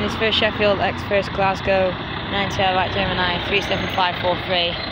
is for Sheffield, X first Glasgow, b9tl, right Gemini, 37543.